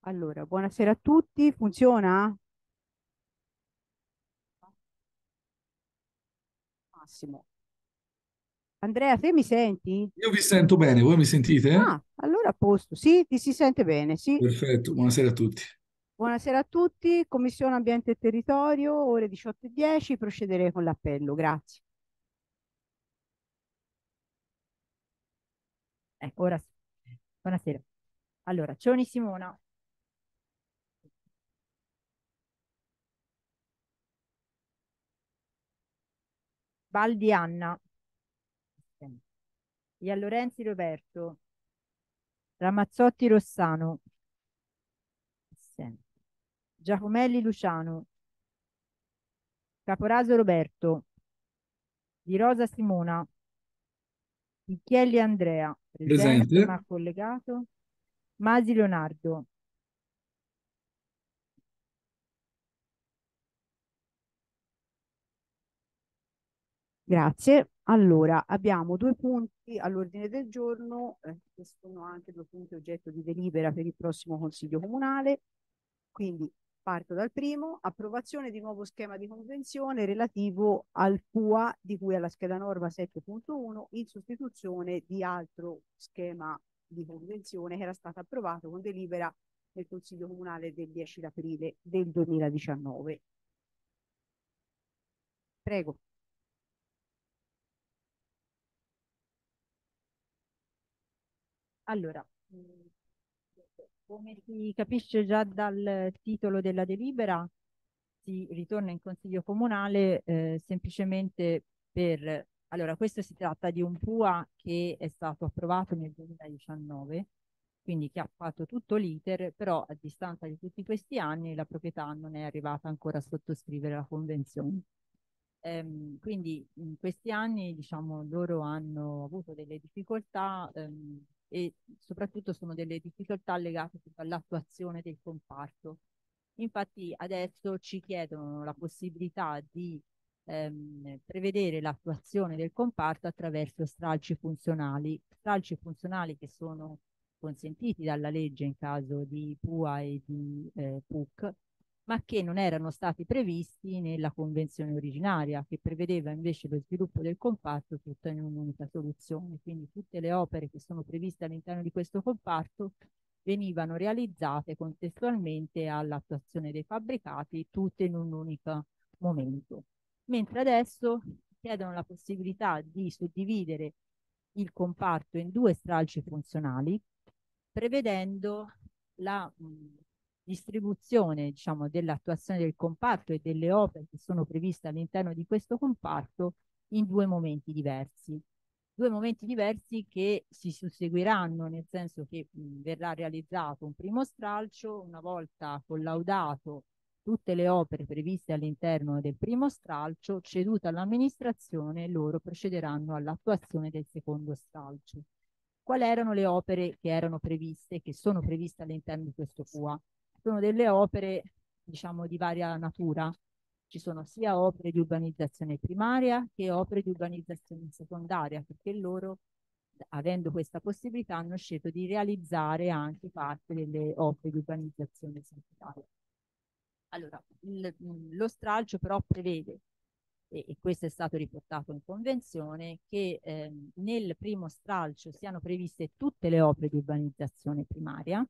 Allora, buonasera a tutti, funziona? Massimo. Andrea, te mi senti? Io vi sento bene, voi mi sentite? Ah, allora a posto. Sì, ti si sente bene, sì. Perfetto, buonasera a tutti. Buonasera a tutti, Commissione Ambiente e Territorio, ore 18:10, procederei con l'appello, grazie. Ora sì. Buonasera. Allora, Cioni Simona, Baldi Anna, Lorenzi Roberto, Ramazzotti Rossano, assente. Giacomelli Luciano, Caporaso Roberto, Di Rosa Simona, Picchielli Andrea, presente Presente? ma collegato. Masi Leonardo, grazie. Allora, abbiamo due punti all'ordine del giorno, che sono anche due punti oggetto di delibera per il prossimo Consiglio Comunale. Quindi parto dal primo: approvazione di nuovo schema di convenzione relativo al PUA di cui alla scheda norma 7.1 in sostituzione di altro schema di convenzione che era stato approvato con delibera del Consiglio Comunale del 10 aprile del 2019. Prego. Allora, come si capisce già dal titolo della delibera, si ritorna in Consiglio Comunale semplicemente per... Allora, questo si tratta di un PUA che è stato approvato nel 2019, quindi che ha fatto tutto l'iter, però a distanza di tutti questi anni la proprietà non è arrivata ancora a sottoscrivere la convenzione. Quindi in questi anni, diciamo, loro hanno avuto delle difficoltà e soprattutto sono delle difficoltà legate all'attuazione del comparto. Infatti adesso ci chiedono la possibilità di prevedere l'attuazione del comparto attraverso stralci funzionali che sono consentiti dalla legge in caso di PUA e di PUC, ma che non erano stati previsti nella convenzione originaria, che prevedeva invece lo sviluppo del comparto tutto in un'unica soluzione. Quindi tutte le opere che sono previste all'interno di questo comparto venivano realizzate contestualmente all'attuazione dei fabbricati, tutte in un unico momento. Mentre adesso chiedono la possibilità di suddividere il comparto in due stralci funzionali, prevedendo la distribuzione, diciamo, dell'attuazione del comparto e delle opere che sono previste all'interno di questo comparto in due momenti diversi. Due momenti diversi che si susseguiranno, nel senso che verrà realizzato un primo stralcio, una volta collaudato tutte le opere previste all'interno del primo stralcio, ceduta all'amministrazione, loro procederanno all'attuazione del secondo stralcio. Quali erano le opere che erano previste, che sono previste all'interno di questo PUA? Sono delle opere, diciamo, di varia natura. Ci sono sia opere di urbanizzazione primaria che opere di urbanizzazione secondaria, perché loro, avendo questa possibilità, hanno scelto di realizzare anche parte delle opere di urbanizzazione secondaria. Allora, lo stralcio però prevede, e questo è stato riportato in convenzione, che nel primo stralcio siano previste tutte le opere di urbanizzazione primaria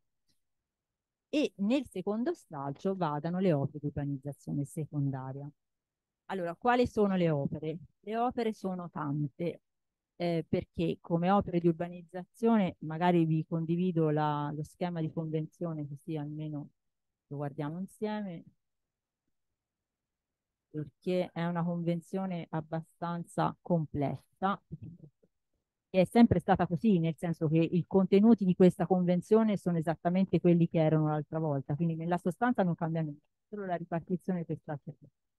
e nel secondo stralcio vadano le opere di urbanizzazione secondaria. Allora, quali sono le opere? Le opere sono tante, perché come opere di urbanizzazione, magari vi condivido lo schema di convenzione, così almeno lo guardiamo insieme, perché è una convenzione abbastanza complessa, che è sempre stata così, nel senso che i contenuti di questa convenzione sono esattamente quelli che erano l'altra volta, quindi nella sostanza non cambia nulla, solo la ripartizione per state.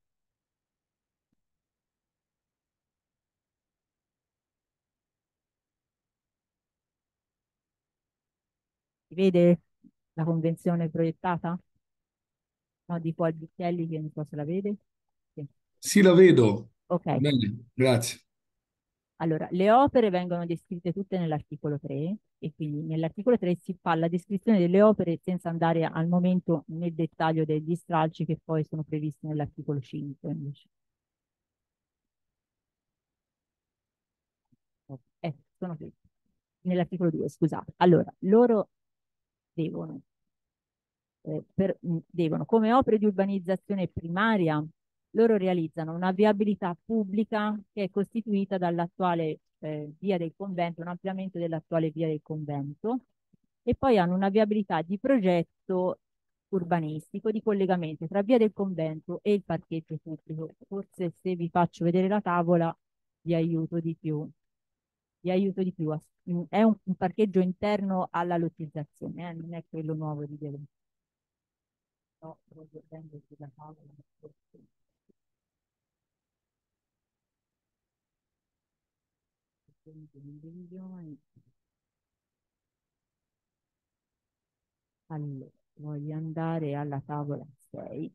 Si vede la convenzione proiettata? No, dico al Bicchielli che non so se la vede. Sì. Sì, la vedo. Ok, Bene, grazie. Allora, le opere vengono descritte tutte nell'articolo 3 e quindi nell'articolo 3 si fa la descrizione delle opere senza andare al momento nel dettaglio degli stralci che poi sono previsti nell'articolo 5 invece. Sono qui. Nell'articolo 2, scusate. Allora, loro devono, devono, come opere di urbanizzazione primaria, loro realizzano una viabilità pubblica che è costituita dall'attuale via del convento, un ampliamento dell'attuale via del convento, e poi hanno una viabilità di progetto urbanistico di collegamento tra via del convento e il parcheggio pubblico. Forse se vi faccio vedere la tavola vi aiuto di più. Vi aiuto di più. È un parcheggio interno alla lottizzazione, non è quello nuovo di via del no, proprio prendo sulla tavola. Allora, voglio andare alla tavola 6.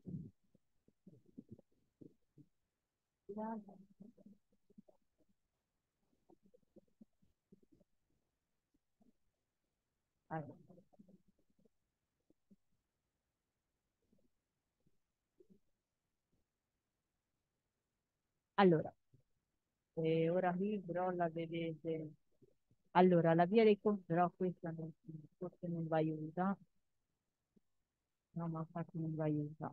Allora, allora, ora qui però la vedete. Allora, la via dei però questa forse non va aiuta. No, ma infatti non va aiuta.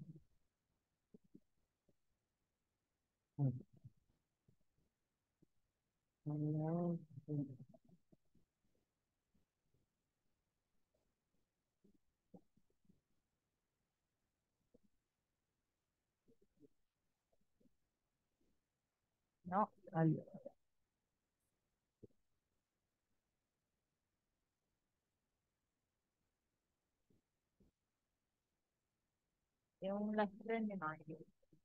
Allora, no, allora. È un lastrone magro.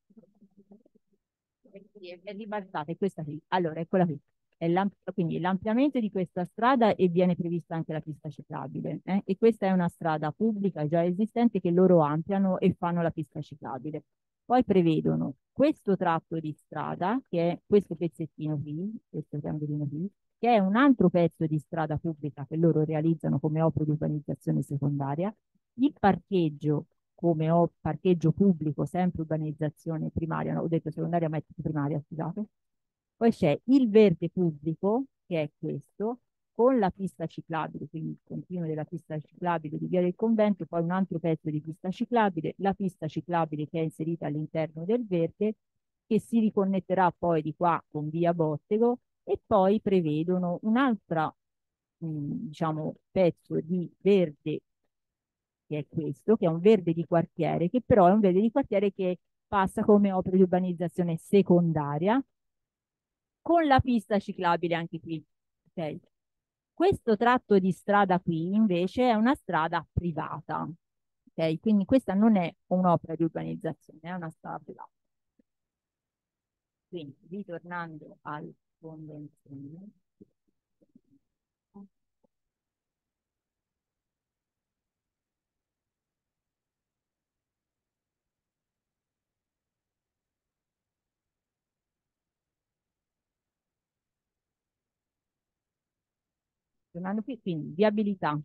È ribaltata, è questa qui. Allora, eccola qui. Quindi l'ampliamento di questa strada e viene prevista anche la pista ciclabile. E questa è una strada pubblica già esistente che loro ampliano e fanno la pista ciclabile. Poi prevedono questo tratto di strada, che è questo pezzettino qui, questo triangolino qui, che è un altro pezzo di strada pubblica che loro realizzano come opera di urbanizzazione secondaria, il parcheggio come parcheggio pubblico, sempre urbanizzazione primaria, no, ho detto secondaria, ma è primaria, scusate. Poi c'è il verde pubblico, che è questo, con la pista ciclabile, quindi il continuo della pista ciclabile di Via del Convento, poi un altro pezzo di pista ciclabile, la pista ciclabile che è inserita all'interno del verde, che si riconnetterà poi di qua con Via Bottego, e poi prevedono un'altra, diciamo, pezzo di verde che è questo, che è un verde di quartiere, che però è un verde di quartiere che passa come opera di urbanizzazione secondaria, con la pista ciclabile anche qui. Okay. Questo tratto di strada qui invece è una strada privata. Okay. Quindi questa non è un'opera di urbanizzazione, è una strada privata. Quindi, ritornando al convenzione, tornando qui, quindi viabilità,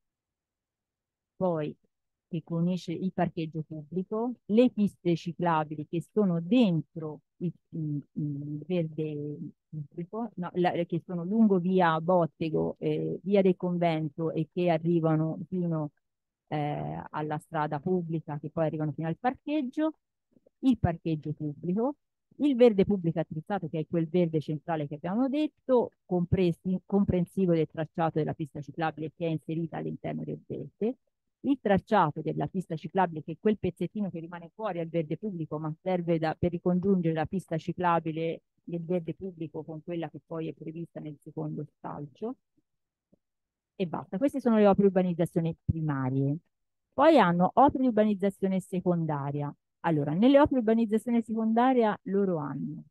poi che unisce il parcheggio pubblico, le piste ciclabili che sono dentro il verde pubblico, no, che sono lungo via Bottego, via del Convento e che arrivano fino alla strada pubblica, che poi arrivano fino al parcheggio, il parcheggio pubblico, il verde pubblico attrezzato, che è quel verde centrale che abbiamo detto, comprensivo del tracciato della pista ciclabile che è inserita all'interno del verde, il tracciato della pista ciclabile, che è quel pezzettino che rimane fuori al verde pubblico, ma serve per ricongiungere la pista ciclabile del verde pubblico con quella che poi è prevista nel secondo stralcio, e basta. Queste sono le opere di urbanizzazione primarie. Poi hanno opere di urbanizzazione secondaria. Allora, nelle opere di urbanizzazione secondaria loro hanno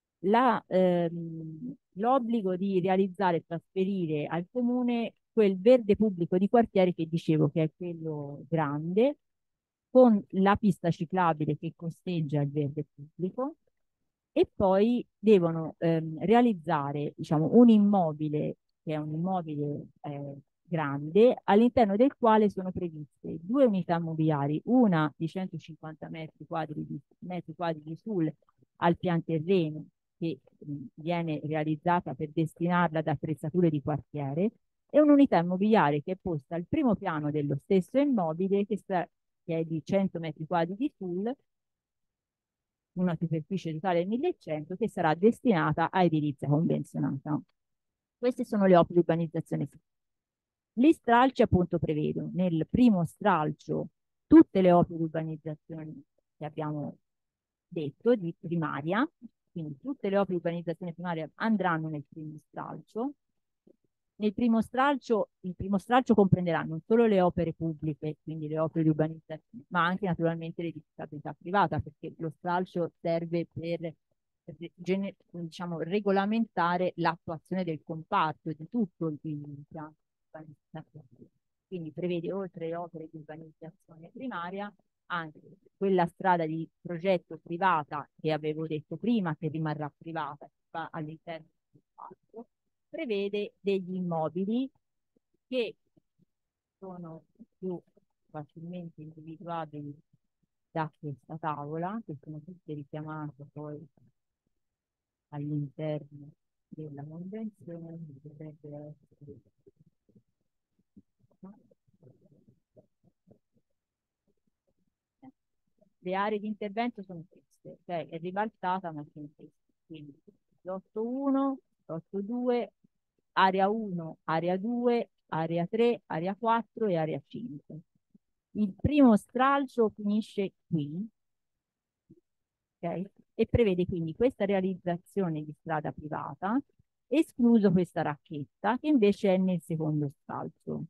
l'obbligo di realizzare e trasferire al comune quel verde pubblico di quartiere che dicevo che è quello grande, con la pista ciclabile che costeggia il verde pubblico, e poi devono realizzare, diciamo, un immobile che è un immobile grande, all'interno del quale sono previste due unità immobiliari, una di 150 metri quadri sul al pian terreno, che viene realizzata per destinarla ad attrezzature di quartiere, e un'unità immobiliare che è posta al primo piano dello stesso immobile, che è di 100 metri quadri di sul, una superficie totale di 1100, che sarà destinata a edilizia convenzionata. Queste sono le opere di urbanizzazione. Gli stralci appunto prevedono nel primo stralcio tutte le opere di urbanizzazione che abbiamo detto di primaria, quindi tutte le opere di urbanizzazione primaria andranno nel primo stralcio. Nel primo stralcio, il primo stralcio comprenderà non solo le opere pubbliche, quindi le opere di urbanizzazione, ma anche naturalmente l'edificabilità privata, perché lo stralcio serve per diciamo, regolamentare l'attuazione del comparto, di tutto il piano urbanistico. Quindi prevede oltre le opere di urbanizzazione primaria anche quella strada di progetto privata che avevo detto prima, che rimarrà privata, che va all'interno del parco, prevede degli immobili che sono più facilmente individuabili da questa tavola, che sono tutte richiamate poi all'interno della convenzione, che dovrebbe essere le aree di intervento sono queste, cioè è ribaltata ma sono queste. Quindi l'8.1, l'8.2, area 1, area 2, area 3, area 4 e area 5. Il primo stralcio finisce qui, ok? E prevede quindi questa realizzazione di strada privata, escluso questa racchetta che invece è nel secondo stralcio.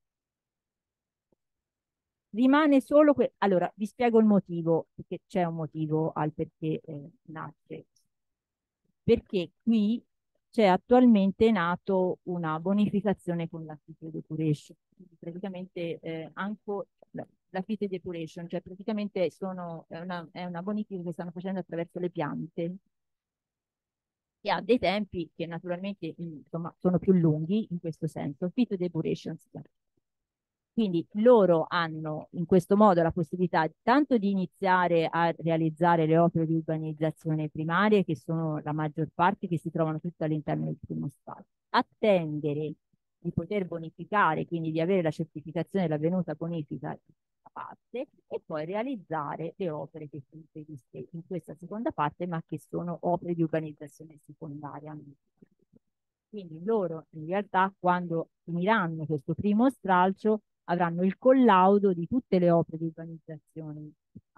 Rimane solo allora vi spiego il motivo, perché c'è un motivo al perché nasce. Perché qui c'è attualmente nato una bonificazione con la Fit Depuration. Quindi praticamente anche la Fit Depuration, cioè praticamente è una bonifica che stanno facendo attraverso le piante, che ha dei tempi che naturalmente insomma, sono più lunghi in questo senso. Fit Depuration si chiama. Quindi loro hanno in questo modo la possibilità tanto di iniziare a realizzare le opere di urbanizzazione primarie, che sono la maggior parte che si trovano tutte all'interno del primo stato, attendere di poter bonificare, quindi di avere la certificazione dell'avvenuta bonifica da parte, e poi realizzare le opere che sono previste in questa seconda parte, ma che sono opere di urbanizzazione secondaria. Quindi loro in realtà quando finiranno questo primo stralcio avranno il collaudo di tutte le opere di urbanizzazione.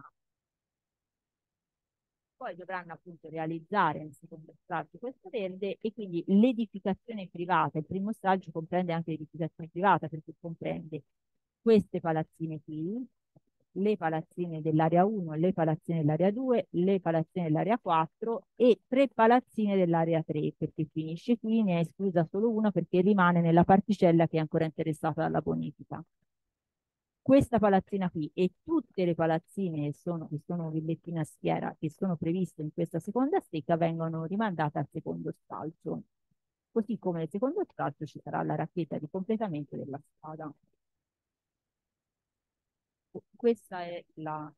Poi dovranno appunto realizzare nel secondo stralcio questo verde, e quindi l'edificazione privata, il primo stralcio comprende anche l'edificazione privata, perché comprende queste palazzine qui, le palazzine dell'area 1, le palazzine dell'area 2, le palazzine dell'area 4 e tre palazzine dell'area 3, perché finisce qui, ne è esclusa solo una perché rimane nella particella che è ancora interessata dalla bonifica. Questa palazzina qui e tutte le palazzine che sono villettina a schiera, che sono previste in questa seconda stecca, vengono rimandate al secondo stralcio. Così come nel secondo stralcio ci sarà la racchetta di completamento della strada. Questa è la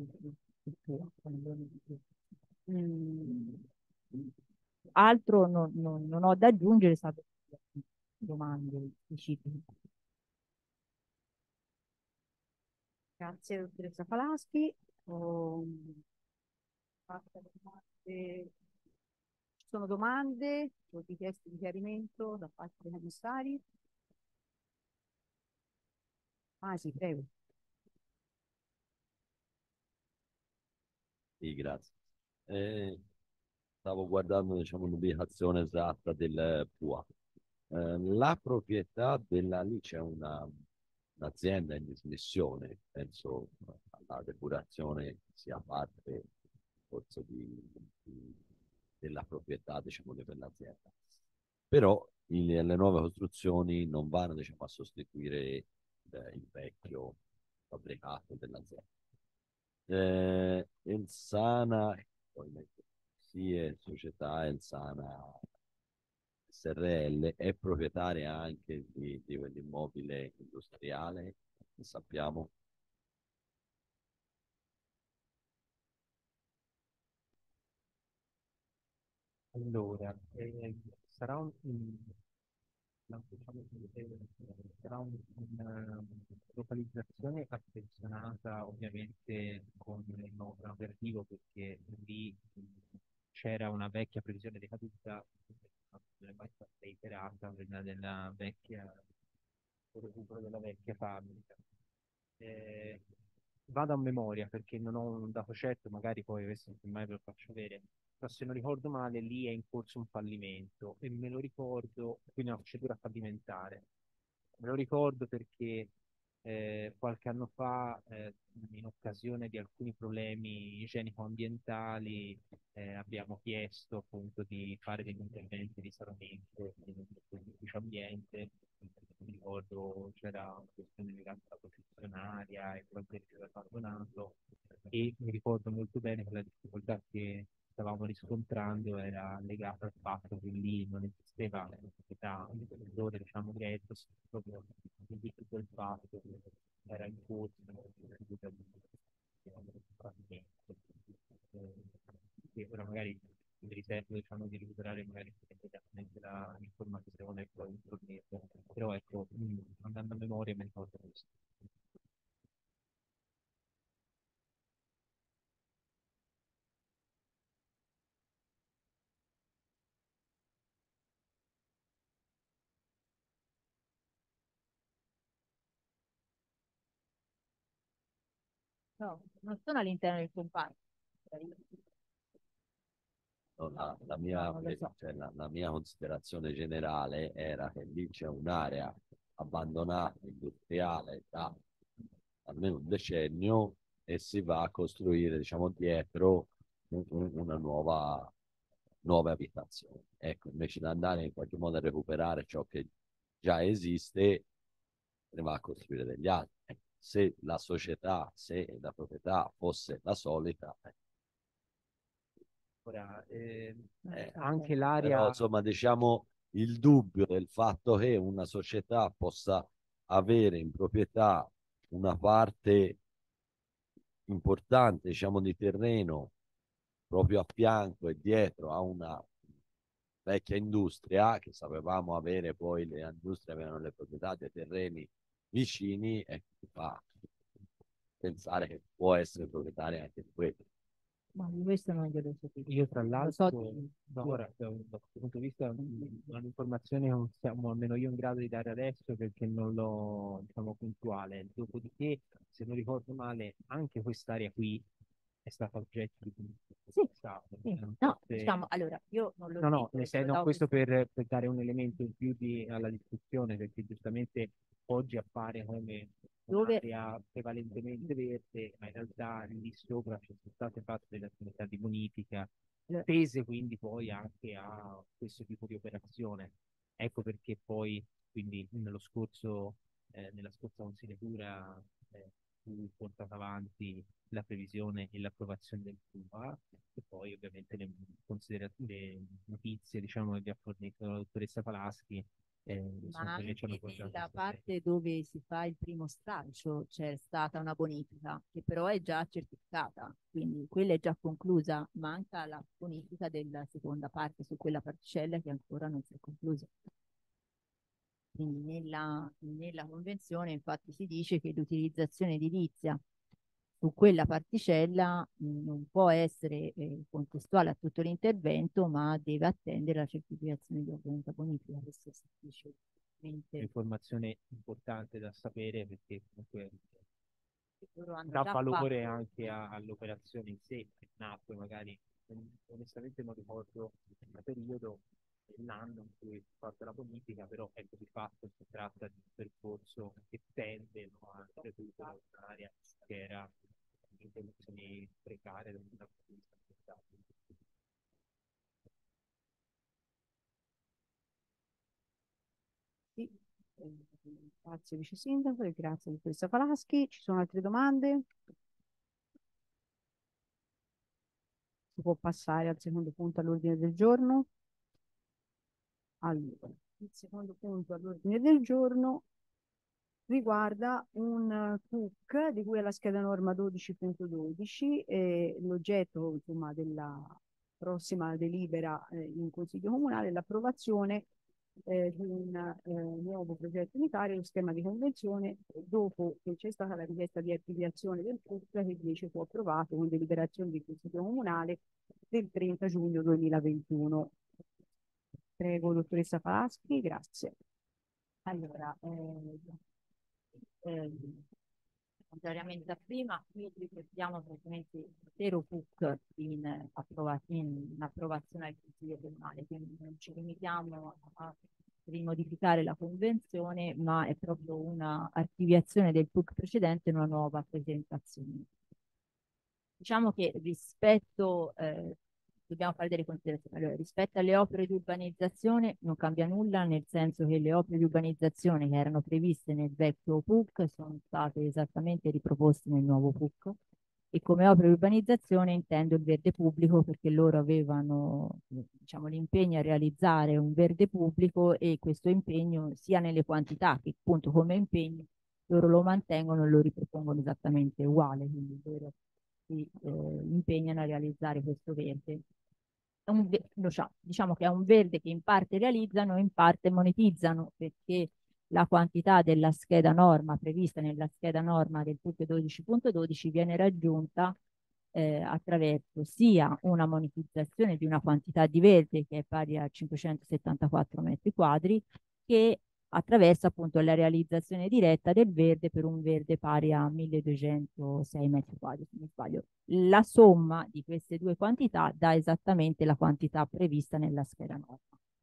mm, altro non ho da aggiungere, salvo domande specifiche. Grazie, dottoressa Falaschi. Ci sono domande o richieste di chiarimento da parte dei commissari? Ah sì, prego. Sì, grazie. Stavo guardando, diciamo, l'ubicazione esatta del PUA. La proprietà lì c'è un'azienda in dismissione, penso alla depurazione sia parte forse della proprietà, diciamo, per l'azienda. Però le nuove costruzioni non vanno, diciamo, a sostituire il vecchio fabbricato dell'azienda. Il Sana, SIE, società Elsana SRL, è proprietaria anche di quell'immobile industriale, sappiamo. Allora, sarà diciamo, sarà una localizzazione attenzionata ovviamente con il nuovo piano operativo, perché lì c'era una vecchia previsione di caduta, non è mai stata reiterata, quella della vecchia, il recupero della vecchia fabbrica. Eh, Vado a memoria perché non ho un dato certo, magari poi questo mai ve lo faccio avere, però se non ricordo male lì è in corso un fallimento e me lo ricordo, quindi una procedura fallimentare. Me lo ricordo perché qualche anno fa, in occasione di alcuni problemi igienico-ambientali, abbiamo chiesto appunto di fare degli interventi di risanamento dell'ufficio ambiente. Mi ricordo c'era una questione legata alla concessionaria e qualche era abbandonato, e mi ricordo molto bene che la difficoltà che stavamo riscontrando era legata al fatto che lì non esisteva una proprietà, un venditore, diciamo, diretto, proprio in virtù del fatto che era in corso una procedura di fallimento. Che ora magari mi riservo, diciamo, di recuperare magari immediatamente l'informazione e poi fornirla. Però ecco, andando a memoria mi ricordo questo. No, non sono all'interno del comparto. No, la No, mia, non lo so. cioè, la mia considerazione generale era che lì c'è un'area abbandonata industriale da almeno un decennio e si va a costruire, diciamo, dietro una nuove abitazioni. Ecco, invece di andare in qualche modo a recuperare ciò che già esiste, ne va a costruire degli altri. Se la società, se la proprietà fosse la solita, Ora, Anche anche però l'area, insomma diciamo il dubbio del fatto che una società possa avere in proprietà una parte importante, diciamo, di terreno proprio a fianco e dietro a una vecchia industria che sapevamo avere, poi le industrie avevano le proprietà dei terreni vicini, e fa pensare che può essere proprietaria anche di quello. Ma di questo non glielo so dire. io tra Lo so l'altro, ora, da questo punto di vista, un'informazione che non siamo almeno io in grado di dare adesso perché non l'ho, diciamo, puntuale. Dopodiché, se non ricordo male, anche quest'area qui è stata oggetto di sì, stato. sì. Non so No, se- diciamo, allora, io non lo No, no, dico, ne lo sei, no, do questo questo. per dare un elemento in più alla discussione, perché giustamente oggi appare come Dove un'area prevalentemente verde, ma in realtà lì sopra ci sono state fatte delle attività di bonifica, tese quindi poi anche a questo tipo di operazione. Ecco perché poi, quindi, nella scorsa consigliatura fu portata avanti la previsione e l'approvazione del PUA, e poi ovviamente le notizie, diciamo, che vi ha fornito la dottoressa Palaschi ma sono quelle che ci hanno anche portato a nella questa scelta. parte dove si fa il primo stralcio c'è stata una bonifica che però è già certificata, quindi quella è già conclusa, manca la bonifica della seconda parte su quella particella che ancora non si è conclusa. Quindi nella convenzione infatti si dice che l'utilizzazione edilizia su quella particella non può essere contestuale a tutto l'intervento, ma deve attendere la certificazione di avvenuta bonifica. Questo si dice Un'informazione importante da sapere, perché comunque loro hanno dà già valore fatto. anche all'operazione in sé, che nacque magari, onestamente non ricordo il periodo, l'anno in cui si è fatta la bonifica, però ecco, di fatto si tratta di un percorso che tende, no, a recupero di un'area che era in condizioni precarie dal punto di vista ambientale. Sì. Grazie Vice Sindaco e grazie dottoressa Falaschi. Ci sono altre domande? Si può passare al secondo punto all'ordine del giorno. Allora, il secondo punto all'ordine del giorno riguarda un PUC di cui è la scheda norma 12.12 e l'oggetto insomma, della prossima delibera in Consiglio Comunale è l'approvazione di un nuovo progetto unitario, lo schema di convenzione, dopo che c'è stata la richiesta di archiviazione del PUC che invece fu approvato con deliberazione di Consiglio Comunale del 30 giugno 2021. Prego, dottoressa Falaschi, grazie. Allora, contrariamente a prima, qui ripetiamo praticamente l'intero PUC in approvazione al Consiglio Comunale, quindi non ci limitiamo a rimodificare la convenzione, ma è proprio una archiviazione del PUC precedente e una nuova presentazione. Diciamo che dobbiamo fare delle considerazioni. Allora, rispetto alle opere di urbanizzazione non cambia nulla, nel senso che le opere di urbanizzazione che erano previste nel vecchio PUC sono state esattamente riproposte nel nuovo PUC e come opere di urbanizzazione intendo il verde pubblico perché loro avevano diciamo, l'impegno a realizzare un verde pubblico e questo impegno sia nelle quantità che appunto come impegno loro lo mantengono e lo ripropongono esattamente uguale, quindi loro si impegnano a realizzare questo verde. Diciamo che è un verde che in parte realizzano e in parte monetizzano perché la quantità della scheda norma prevista nella scheda norma del PUC 12.12 viene raggiunta attraverso sia una monetizzazione di una quantità di verde che è pari a 574 metri quadri che attraverso appunto la realizzazione diretta del verde per un verde pari a 1206 metri quadri, se non sbaglio. La somma di queste due quantità dà esattamente la quantità prevista nella scheda norma.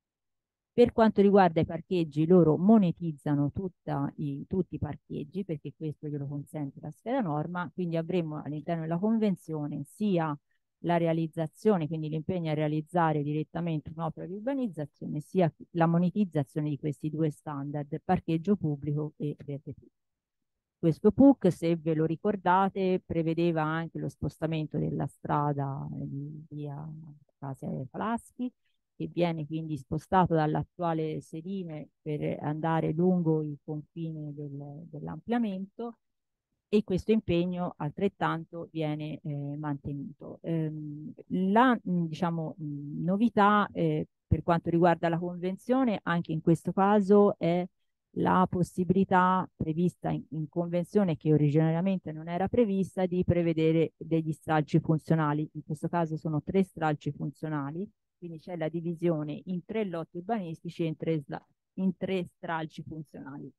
Per quanto riguarda i parcheggi, loro monetizzano tutti i parcheggi, perché questo glielo consente la scheda norma, quindi avremo all'interno della convenzione sia la realizzazione, quindi l'impegno a realizzare direttamente un'opera di urbanizzazione, sia la monetizzazione di questi due standard, parcheggio pubblico e verde pubblico. Questo PUC, se ve lo ricordate, prevedeva anche lo spostamento della strada di via Case Falaschi, che viene quindi spostato dall'attuale sedime per andare lungo il confine dell'ampliamento e questo impegno altrettanto viene mantenuto. La diciamo, novità per quanto riguarda la convenzione, anche in questo caso è la possibilità prevista in convenzione che originariamente non era prevista di prevedere degli stralci funzionali. In questo caso sono 3 stralci funzionali, quindi c'è la divisione in 3 lotti urbanistici e in tre stralci funzionali.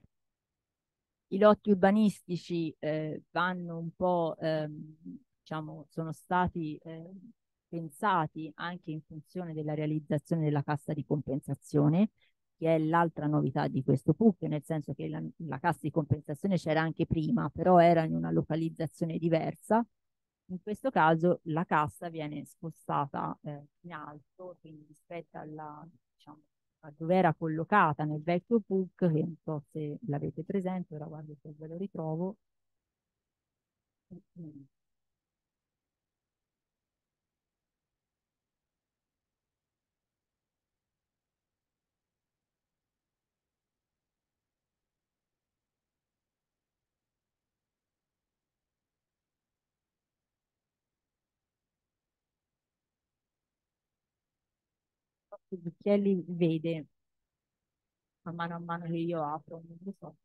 I lotti urbanistici vanno un po', diciamo, sono stati pensati anche in funzione della realizzazione della cassa di compensazione, che è l'altra novità di questo PUC, nel senso che la cassa di compensazione c'era anche prima, però era in una localizzazione diversa. In questo caso la cassa viene spostata in alto, quindi rispetto alla, diciamo, a dove era collocata nel vecchio PUC, che non so se l'avete presente, ora guardo se ve lo ritrovo. Chi li vede a mano che io apro, non lo so.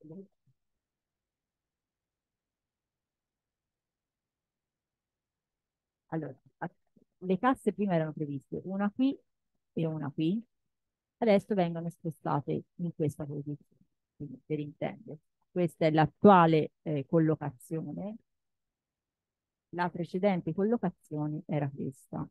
Allora, le casse prima erano previste una qui e una qui, adesso vengono spostate in questa posizione, quindi per intendere. Questa è l'attuale collocazione, la precedente collocazione era questa.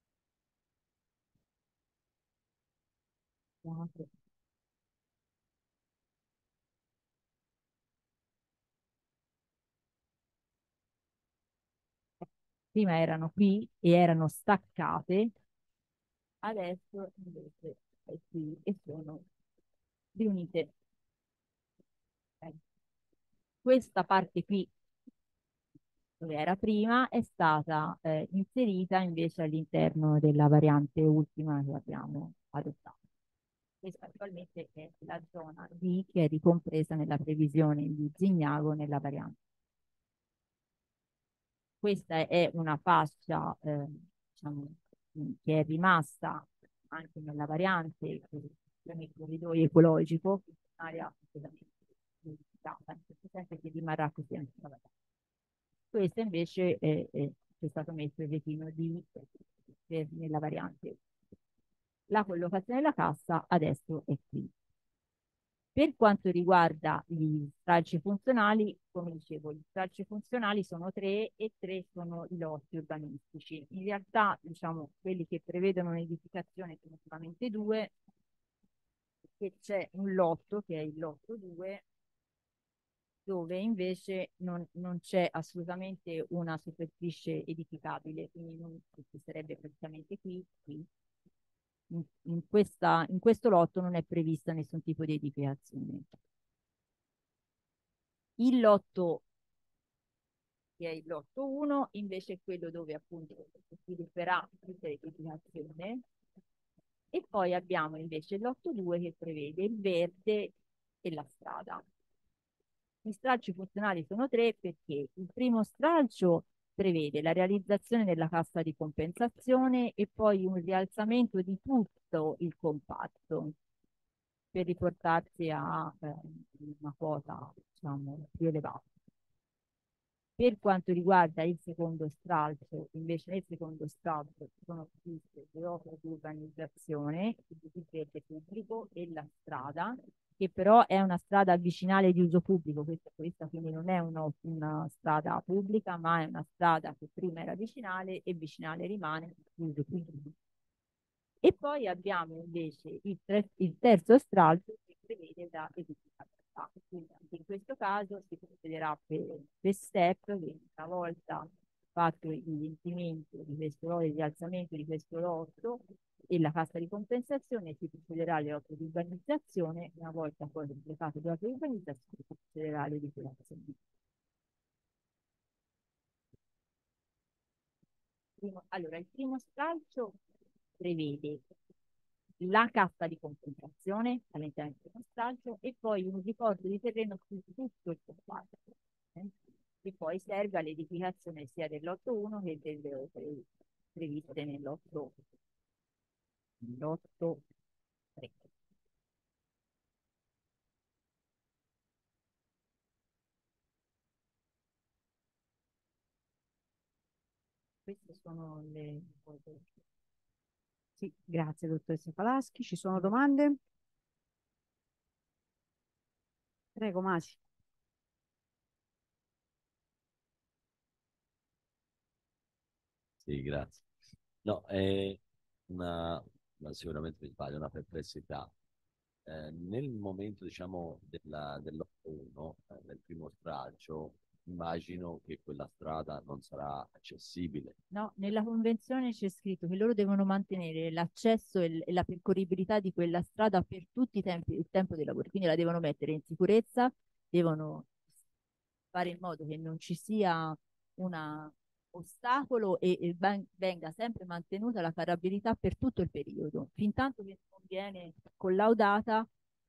Prima erano qui e erano staccate, adesso invece è qui e sono riunite. Questa parte qui dove era prima, è stata inserita invece all'interno della variante ultima che abbiamo adottato. Questa attualmente è la zona D che è ricompresa nella previsione di Zignago nella variante. Questa è una fascia diciamo, che è rimasta anche nella variante con il corridoio ecologico, un'area completamente modificata, in questo senso che rimarrà così anche la variante. Questa invece è stato messo il retino di nella variante. La collocazione della cassa adesso è qui. Per quanto riguarda gli stralci funzionali, come dicevo, gli stralci funzionali sono 3 e 3 sono i lotti urbanistici. In realtà, diciamo, quelli che prevedono un'edificazione sono solamente 2, e c'è un lotto, che è il lotto 2, dove invece non c'è assolutamente una superficie edificabile, quindi non ci sarebbe praticamente qui. In questo lotto non è prevista nessun tipo di edificazione. Il lotto, che è il lotto 1, invece è quello dove appunto si svilupperà tutta l'edificazione. E poi abbiamo invece il lotto 2 che prevede il verde e la strada. Gli stralci funzionali sono 3 perché il primo stralcio prevede la realizzazione della cassa di compensazione e poi un rialzamento di tutto il compatto per riportarsi a una quota, diciamo, più elevata. Per quanto riguarda il secondo stralcio, invece nel secondo stralcio sono previste le opere di urbanizzazione, il verde pubblico e la strada, che però è una strada vicinale di uso pubblico, questa quindi non è una strada pubblica, ma è una strada che prima era vicinale e vicinale rimane di uso pubblico. E poi abbiamo invece il terzo stralcio che prevede la edificabilità. Quindi anche in questo caso si procederà per step, quindi una volta fatto l'investimento di questo lotto, il rialzamento di questo lotto e la cassa di compensazione, si procederà alle opere di urbanizzazione, una volta poi completato le opere di urbanizzazione si procederà alle dichiarazioni. Allora, il primo stralcio prevede la cassa di compensazione all'interno dello stralcio e poi un ricordo di terreno su tutto il compatto, che poi serve all'edificazione sia dell'8.1 che delle opere previste nell'8.3. Queste sono le cose. Sì, grazie dottoressa Falaschi. Ci sono domande? Prego, Masi. Sì, grazie. No, è ma sicuramente mi sbaglio, una perplessità. Nel momento, diciamo, dell'8.1, del primo stralcio, immagino che quella strada non sarà accessibile. No, nella convenzione c'è scritto che loro devono mantenere l'accesso e la percorribilità di quella strada per tutti il tempo dei lavori, quindi la devono mettere in sicurezza, devono fare in modo che non ci sia un ostacolo e venga sempre mantenuta la carabilità per tutto il periodo, fin tanto che non viene collaudata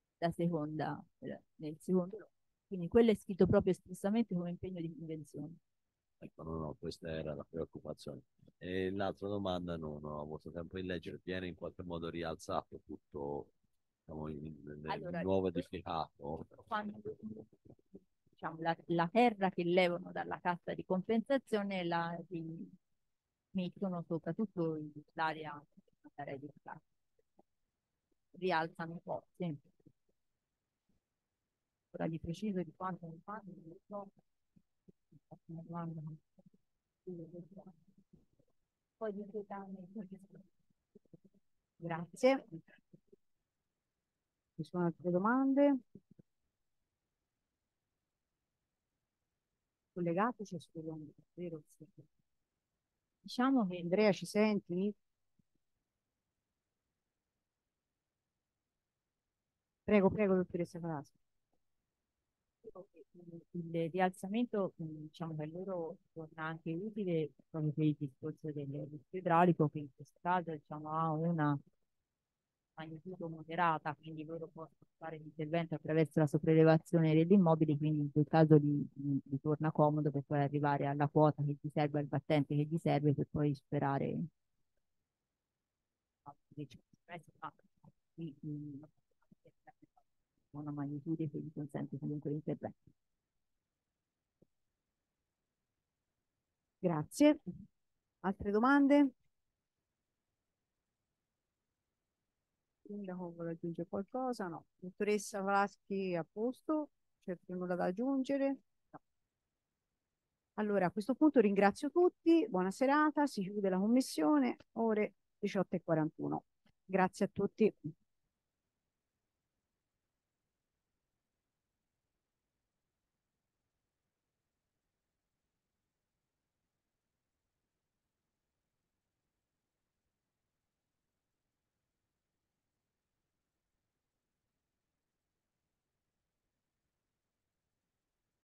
nel secondo lotto. Quindi quello è scritto proprio espressamente come impegno di convenzione. Ecco, no, questa era la preoccupazione. E l'altra domanda, non ho avuto tempo di leggere, viene in qualche modo rialzato tutto, diciamo, nel nuovo edificato? Quando, diciamo, la terra che levano dalla cassa di compensazione la mettono soprattutto l'area di cassa. Rialzano un po', sì. Ora di preciso di quanto ne fanno, non lo so. Poi di che Grazie. Ci sono altre domande? Collegateci, scusa, vero? diciamo che Andrea, ci senti? Prego, prego, dottoressa Falaschi. il rialzamento, diciamo che a loro torna anche utile proprio per il discorso del rischio idraulico, che in questo caso diciamo, ha una magnitudo moderata, quindi loro possono fare l'intervento attraverso la sopraelevazione dell'immobile, quindi in quel caso gli torna comodo per poi arrivare alla quota che gli serve, al battente che gli serve per poi superare una magnitudo che gli consente comunque l'intervento. Grazie. Altre domande? Il sindaco vuole aggiungere qualcosa? No. Dottoressa Valaschi a posto? C'è più nulla da aggiungere? No. Allora, a questo punto ringrazio tutti, buona serata, si chiude la commissione, ore 18:41. Grazie a tutti.